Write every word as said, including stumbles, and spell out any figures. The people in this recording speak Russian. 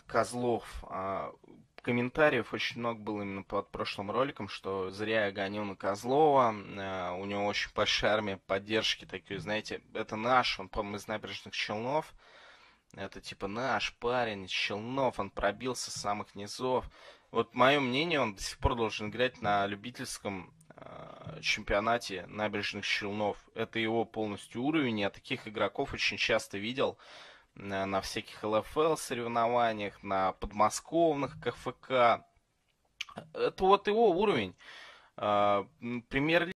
козлов. А, комментариев очень много было именно под прошлым роликом, что зря я гоню на Козлова. А, у него очень большая армия поддержки, такие, знаете, это наш, он, по-моему, из Набережных Челнов. Это типа наш парень из Челнов, он пробился с самых низов. Вот мое мнение, он до сих пор должен играть на любительском э, чемпионате Набережных Челнов. Это его полностью уровень. Я таких игроков очень часто видел на, на всяких эл эф эл соревнованиях, на подмосковных ка эф ка. Это вот его уровень. Э, Премьер